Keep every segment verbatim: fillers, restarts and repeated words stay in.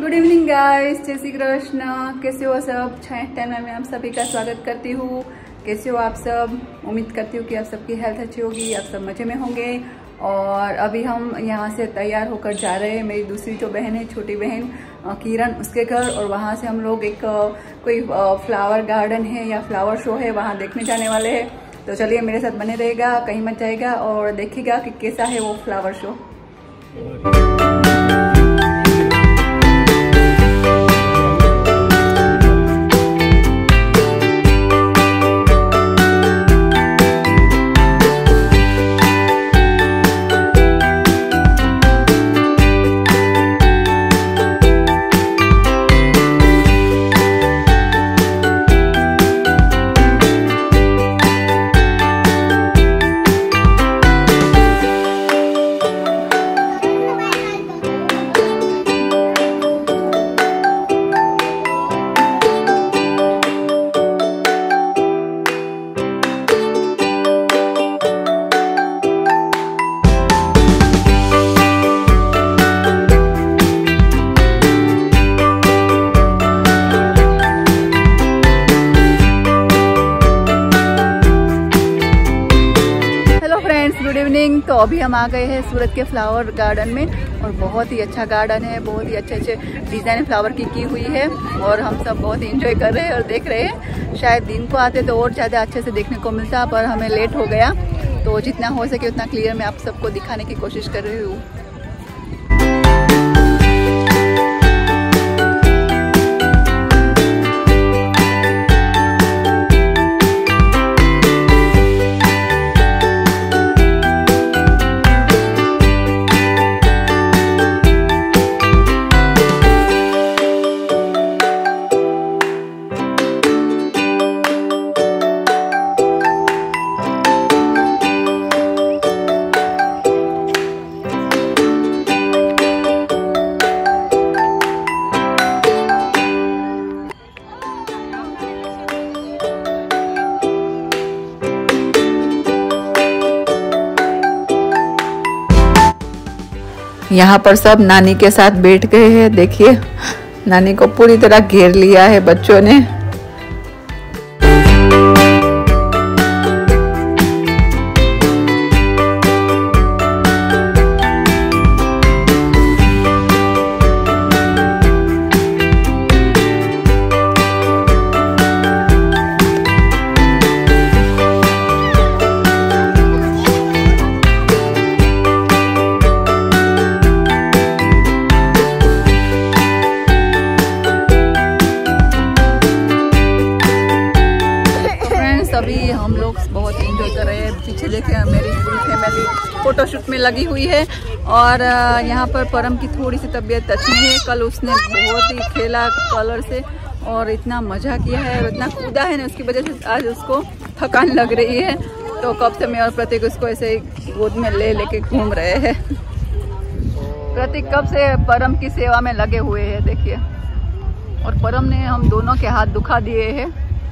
Good evening guys, जय श्री कृष्ण। कैसे हो सब? छाया टाइम में आप सभी का स्वागत करती हूँ। कैसे हो आप सब? उम्मीद करती हूँ कि आप सबकी हेल्थ अच्छी होगी, आप सब मजे में होंगे। और अभी हम यहाँ से तैयार होकर जा रहे हैं। मेरी दूसरी जो बहन है, छोटी बहन किरण, उसके घर। और वहाँ से हम लोग एक कोई फ्लावर गार्डन है या फ्लावर शो है, वहाँ देखने जाने वाले हैं। तो चलिए मेरे साथ बने रहेगा, कहीं मत जाएगा और देखिएगा कि कैसा है वो फ्लावर शो। Good evening. तो अभी हम आ गए हैं सूरत के फ्लावर गार्डन में और बहुत ही अच्छा गार्डन है, बहुत ही अच्छे अच्छे डिज़ाइन फ्लावर की की हुई है और हम सब बहुत ही एंजॉय कर रहे हैं और देख रहे हैं। शायद दिन को आते तो और ज़्यादा अच्छे से देखने को मिलता, पर हमें लेट हो गया। तो जितना हो सके उतना क्लियर मैं आप सबको दिखाने की कोशिश कर रही हूँ। यहाँ पर सब नानी के साथ बैठ गए हैं। देखिए, नानी को पूरी तरह घेर लिया है बच्चों ने। अभी हम लोग बहुत एंजॉय कर रहे हैं। पीछे देखें, मेरी पूरी फैमिली फोटोशूट में लगी हुई है। और यहाँ पर परम की थोड़ी सी तबीयत अच्छी है। कल उसने बहुत ही खेला कलर से और इतना मज़ा किया है और इतना कूदा है ना, उसकी वजह से आज उसको थकान लग रही है। तो कब से मैं और प्रतीक उसको ऐसे गोद में ले लेके घूम रहे हैं। प्रतीक कब से परम की सेवा में लगे हुए हैं, देखिए। और परम ने हम दोनों के हाथ दुखा दिए हैं।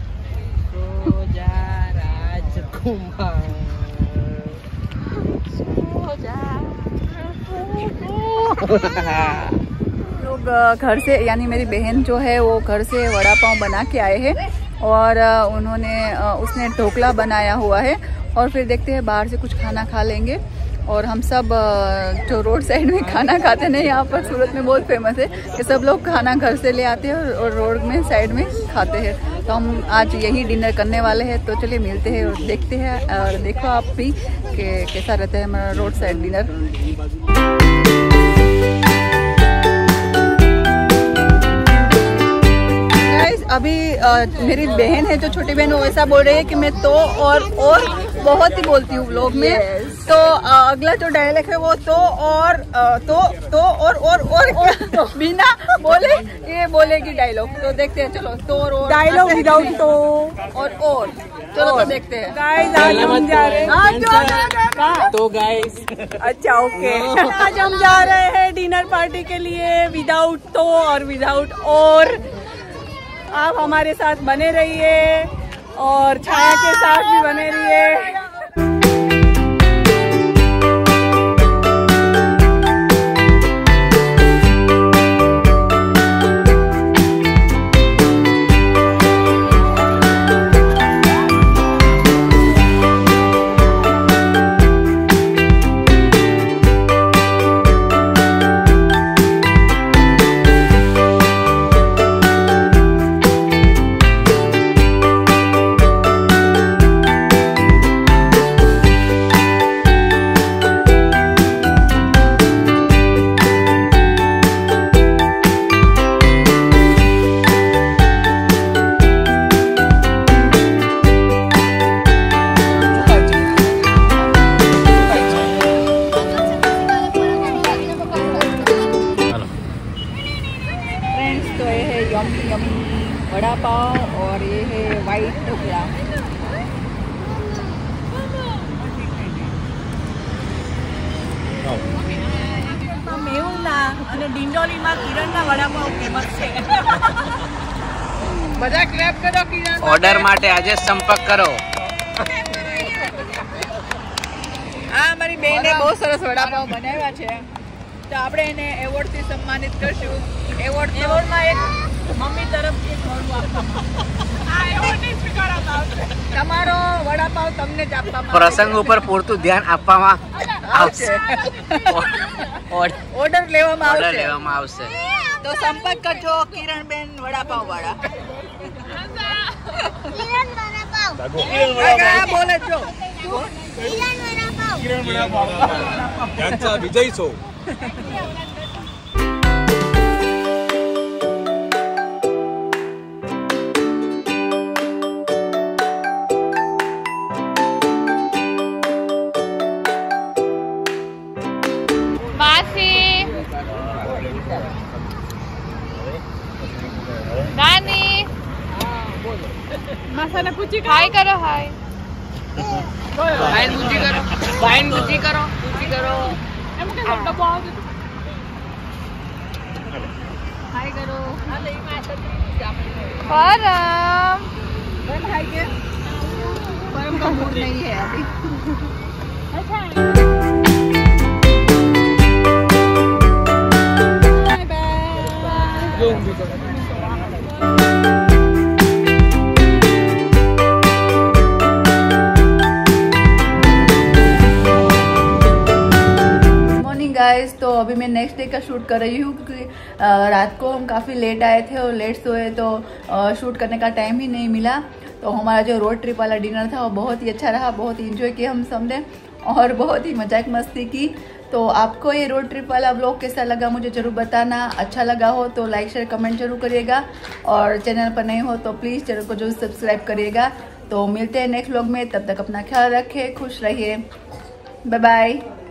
लोग घर से, यानी मेरी बहन जो है वो घर से वड़ा पाव बना के आए हैं और उन्होंने उसने ढोकला बनाया हुआ है। और फिर देखते हैं बाहर से कुछ खाना खा लेंगे। और हम सब जो रोड साइड में खाना खाते हैं, यहाँ पर सूरत में बहुत फेमस है कि सब लोग खाना घर से ले आते हैं और रोड में साइड में खाते हैं। तो हम आज यही डिनर करने वाले हैं। तो चलिए मिलते हैं और देखते हैं। और देखो आप भी कि कैसा रहता है हमारा रोड साइड डिनर। अभी आ, मेरी बहन है जो छोटी बहन, वो ऐसा बोल रही है कि मैं तो और और बहुत ही बोलती हूँ व्लॉग में। yes. तो आ, अगला जो डायलॉग है वो तो और आ, तो तो और और और क्या बिना बोले ये बोलेगी डायलॉग। तो देखते हैं, चलो। तो और डायलॉग विदाउट तो और और चलो तो देखते हैं। गाइस आज हम जा रहे हैं तो गाइस अच्छा ओके आज हम जा रहे हैं डिनर पार्टी के लिए विदाउट तो और विदाउट और। आप हमारे साथ बने रहिए और छाया के साथ भी बने रहिए। મેહુલના અને ડિંડોલીમાં કિરણના વડાપાવ ફેમસ છે. બધા ક્લેપ કરો કિરણ. ઓર્ડર માટે આજે સંપર્ક કરો. આ મારી બેને બહુ સરસ વડાપાવ બનાવ્યા છે, તો આપણે એને એવોર્ડથી સન્માનિત કરશું. એવોર્ડ એવોર્ડમાં એક મમ્મી તરફથી તમારો વડાપાવ તમને જ આપવામાં પ્રસંગ ઉપર પૂરતું ધ્યાન આપવામાં આવશે. ઓર્ડર લેવામાં ઓર્ડર આવશે. લેવામાં આવશે. તો સંપર્ક કરજો કિરણબેન વડાપાવ વાળા. બોલે છો किरण वडापाव यांचा विजय सो. मासी नानी માસાને પૂછી हाय करो हाय વાઈન બુજી કરો. વાઈન બુજી કરો. બુજી કરો. हाय करो. परम परम हाय के. परम का मूड नहीं है अभी. Bye guys. तो अभी मैं नेक्स्ट डे का शूट कर रही हूँ क्योंकि रात को हम काफ़ी लेट आए थे और लेट सोए, तो शूट करने का टाइम ही नहीं मिला. तो हमारा जो रोड ट्रिप वाला डिनर था वो बहुत ही अच्छा रहा, बहुत ही इंजॉय किया हम सब ने और बहुत ही मजाक मस्ती की. तो आपको ये रोड ट्रिप वाला व्लॉग कैसा लगा मुझे ज़रूर बताना. अच्छा लगा हो तो लाइक शेयर कमेंट जरूर करिएगा और चैनल पर नए हो तो प्लीज़ चैनल को जरूर सब्सक्राइब करिएगा. तो मिलते हैं नेक्स्ट व्लॉग में, तब तक अपना ख्याल रखें, खुश रहिए. Bye bye.